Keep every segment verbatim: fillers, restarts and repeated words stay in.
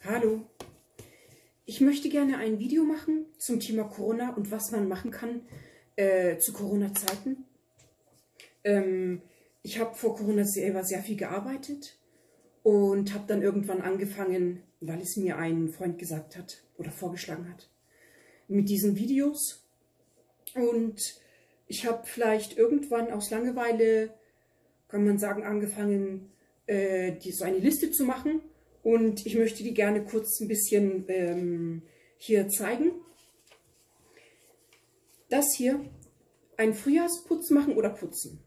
Hallo, ich möchte gerne ein Video machen zum Thema Corona und was man machen kann äh, zu Corona-Zeiten. Ähm, ich habe vor Corona selber sehr viel gearbeitet und habe dann irgendwann angefangen, weil es mir ein Freund gesagt hat oder vorgeschlagen hat, mit diesen Videos. Und ich habe vielleicht irgendwann aus Langeweile, kann man sagen, angefangen, äh, die, so eine Liste zu machen. Und ich möchte die gerne kurz ein bisschen ähm, hier zeigen. Das hier, ein Frühjahrsputz machen oder putzen.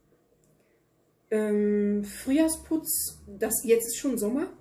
Ähm, Frühjahrsputz, das, jetzt ist schon Sommer.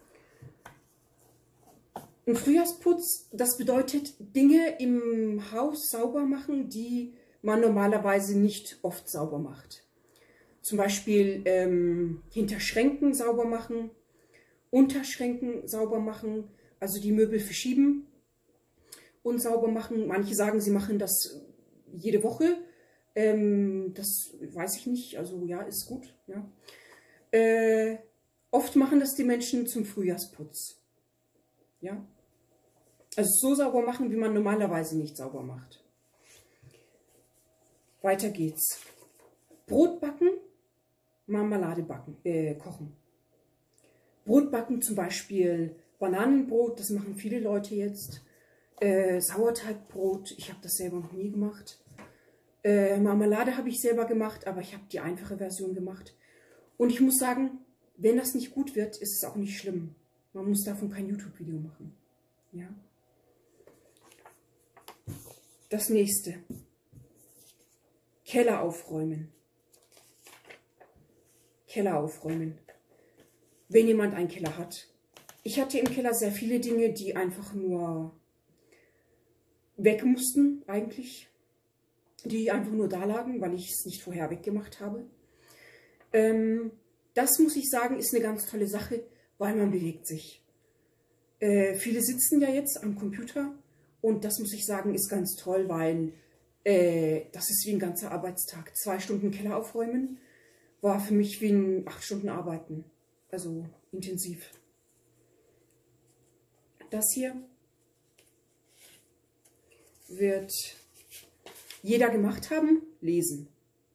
Ein Frühjahrsputz, das bedeutet Dinge im Haus sauber machen, die man normalerweise nicht oft sauber macht. Zum Beispiel ähm, hinter Schränken sauber machen, Unterschränken sauber machen, also die Möbel verschieben und sauber machen. Manche sagen, sie machen das jede Woche. Ähm, das weiß ich nicht, also ja, ist gut. Ja. Äh, oft machen das die Menschen zum Frühjahrsputz. Ja. Also so sauber machen, wie man normalerweise nicht sauber macht. Weiter geht's. Brot backen, Marmelade backen, äh, kochen. Brot backen, zum Beispiel Bananenbrot, das machen viele Leute jetzt. Äh, Sauerteigbrot, ich habe das selber noch nie gemacht. Äh, Marmelade habe ich selber gemacht, aber ich habe die einfache Version gemacht. Und ich muss sagen, wenn das nicht gut wird, ist es auch nicht schlimm. Man muss davon kein YouTube-Video machen. Ja. Das nächste. Keller aufräumen. Keller aufräumen. Wenn jemand einen Keller hat. Ich hatte im Keller sehr viele Dinge, die einfach nur weg mussten, eigentlich. Die einfach nur da lagen, weil ich es nicht vorher weggemacht habe. Ähm, das muss ich sagen, ist eine ganz tolle Sache, weil man bewegt sich. Äh, viele sitzen ja jetzt am Computer und das muss ich sagen, ist ganz toll, weil äh, das ist wie ein ganzer Arbeitstag. Zwei Stunden Keller aufräumen war für mich wie ein acht Stunden Arbeiten. Also intensiv. Das hier wird jeder gemacht haben, lesen.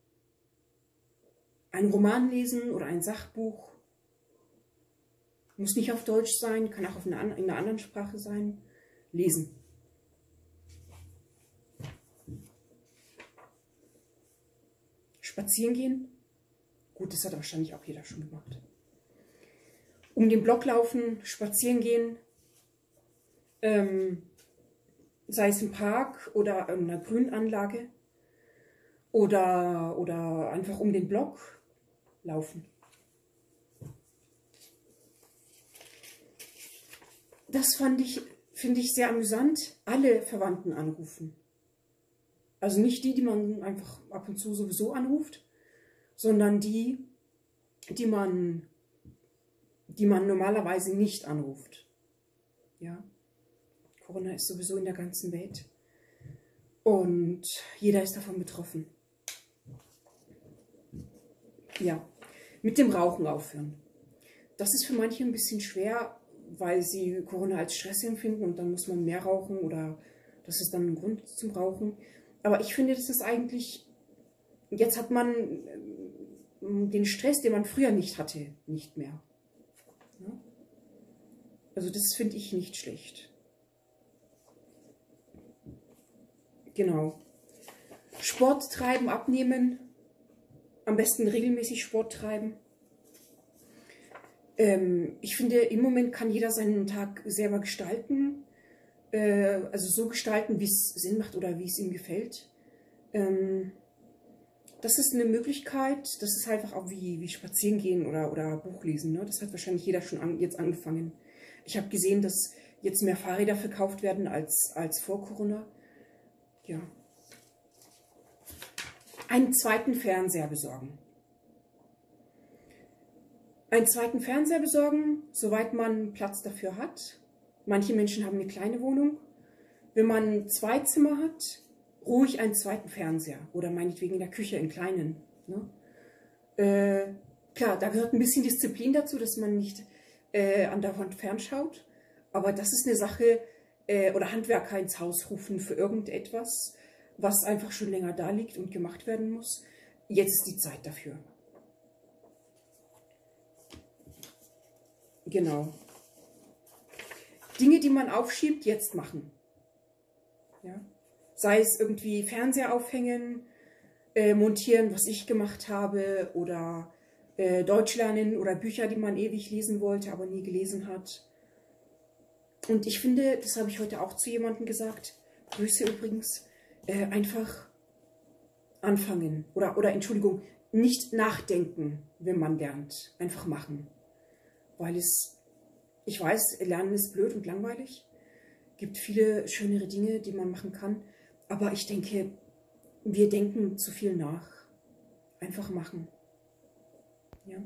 Ein Roman lesen oder ein Sachbuch. Muss nicht auf Deutsch sein, kann auch auf eine, in einer anderen Sprache sein. Lesen. Spazieren gehen. Gut, das hat wahrscheinlich auch jeder schon gemacht. Um den Block laufen, spazieren gehen, ähm, sei es im Park oder in einer Grünanlage oder, oder einfach um den Block laufen. Das fand ich, finde ich sehr amüsant, alle Verwandten anrufen. Also nicht die, die man einfach ab und zu sowieso anruft, sondern die, die man die man normalerweise nicht anruft. Ja. Corona ist sowieso in der ganzen Welt. Und jeder ist davon betroffen. Ja. Mit dem Rauchen aufhören. Das ist für manche ein bisschen schwer, weil sie Corona als Stress empfinden und dann muss man mehr rauchen oder das ist dann ein Grund zum Rauchen. Aber ich finde, das ist eigentlich, jetzt hat man den Stress, den man früher nicht hatte, nicht mehr. Also das finde ich nicht schlecht. Genau. Sport treiben, abnehmen. Am besten regelmäßig Sport treiben. Ähm, ich finde, im Moment kann jeder seinen Tag selber gestalten. Äh, also so gestalten, wie es Sinn macht oder wie es ihm gefällt. Ähm, das ist eine Möglichkeit. Das ist einfach auch wie, wie spazieren gehen oder, oder Buch lesen. Ne? Das hat wahrscheinlich jeder schon an, jetzt angefangen. Ich habe gesehen, dass jetzt mehr Fahrräder verkauft werden als, als vor Corona. Ja. Einen zweiten Fernseher besorgen. Einen zweiten Fernseher besorgen, soweit man Platz dafür hat. Manche Menschen haben eine kleine Wohnung. Wenn man zwei Zimmer hat, ruhig einen zweiten Fernseher. Oder meinetwegen in der Küche einen kleinen. Ne? Äh, klar, da gehört ein bisschen Disziplin dazu, dass man nicht äh, an der Wand fernschaut. Aber das ist eine Sache, äh, oder Handwerker ins Haus rufen für irgendetwas, was einfach schon länger da liegt und gemacht werden muss. Jetzt ist die Zeit dafür. Genau. Dinge, die man aufschiebt, jetzt machen. Ja? Sei es irgendwie Fernseher aufhängen, äh, montieren, was ich gemacht habe, oder äh, Deutsch lernen oder Bücher, die man ewig lesen wollte, aber nie gelesen hat. Und ich finde, das habe ich heute auch zu jemandem gesagt, Grüße übrigens, äh, einfach anfangen. Oder, oder Entschuldigung, nicht nachdenken, wenn man lernt. Einfach machen. Weil es, ich weiß, Lernen ist blöd und langweilig. Gibt viele schönere Dinge, die man machen kann. Aber ich denke, wir denken zu viel nach. Einfach machen. Ja.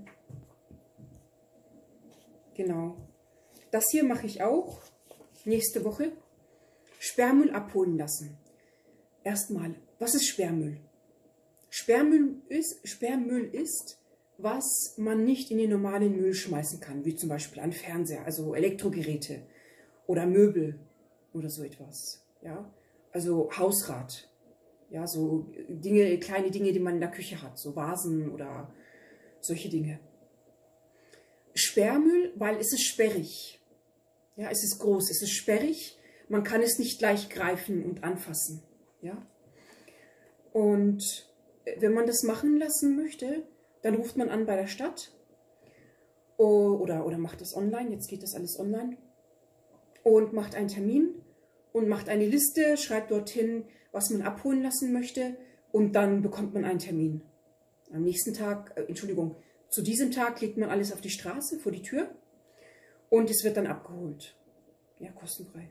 Genau. Das hier mache ich auch nächste Woche. Sperrmüll abholen lassen. Erstmal, was ist Sperrmüll? Sperrmüll ist, Sperrmüll ist, was man nicht in den normalen Müll schmeißen kann, wie zum Beispiel ein Fernseher, also Elektrogeräte oder Möbel oder so etwas. Ja? Also Hausrat. Ja, so Dinge, kleine Dinge, die man in der Küche hat, so Vasen oder solche Dinge. Sperrmüll, weil es ist sperrig. Ja, es ist groß, es ist sperrig. Man kann es nicht leicht greifen und anfassen. Ja? Und wenn man das machen lassen möchte, dann ruft man an bei der Stadt oder, oder macht das online. Jetzt geht das alles online. Und macht einen Termin und macht eine Liste, schreibt dorthin, was man abholen lassen möchte, und dann bekommt man einen Termin. Am nächsten Tag, äh, Entschuldigung, zu diesem Tag legt man alles auf die Straße, vor die Tür, und es wird dann abgeholt. Ja, kostenfrei.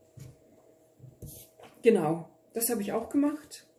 Genau, das habe ich auch gemacht.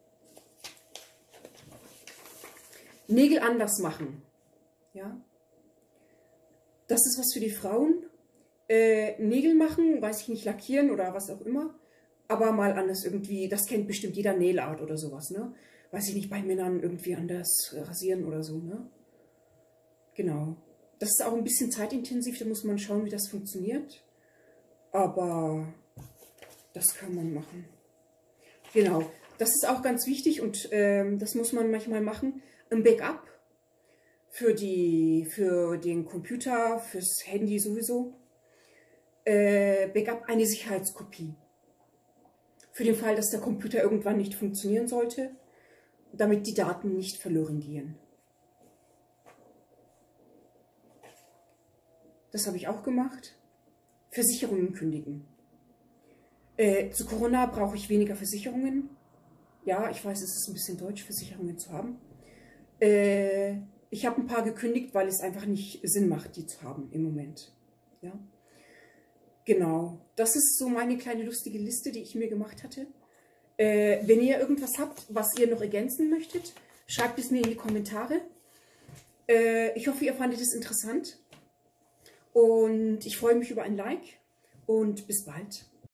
Nägel anders machen. Ja, das ist was für die Frauen. Äh, Nägel machen, weiß ich nicht, lackieren oder was auch immer. Aber mal anders irgendwie, das kennt bestimmt jeder, Nailart oder sowas, ne? Weiß ich nicht, bei Männern irgendwie anders rasieren oder so, ne? Genau. Das ist auch ein bisschen zeitintensiv, da muss man schauen, wie das funktioniert. Aber das kann man machen. Genau. Das ist auch ganz wichtig und ähm, das muss man manchmal machen. Ein Backup für, die, für den Computer, fürs Handy sowieso. Äh, Backup, eine Sicherheitskopie. Für den Fall, dass der Computer irgendwann nicht funktionieren sollte, damit die Daten nicht verloren gehen. Das habe ich auch gemacht. Versicherungen kündigen. Äh, zu Corona brauche ich weniger Versicherungen. Ja, ich weiß, es ist ein bisschen deutsch, Versicherungen zu haben. Äh, ich habe ein paar gekündigt, weil es einfach nicht Sinn macht, die zu haben im Moment. Ja. Genau, das ist so meine kleine lustige Liste, die ich mir gemacht hatte. Äh, wenn ihr irgendwas habt, was ihr noch ergänzen möchtet, schreibt es mir in die Kommentare. Äh, ich hoffe, ihr fandet es interessant. Und ich freue mich über ein Like und bis bald.